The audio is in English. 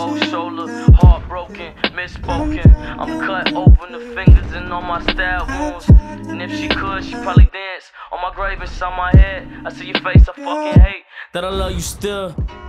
cold shoulder, heartbroken, misspoken. I'm cut open the fingers and all my stab wounds. And if she could, she'd probably dance on my grave inside my head. I see your face, I fucking hate that I love you still.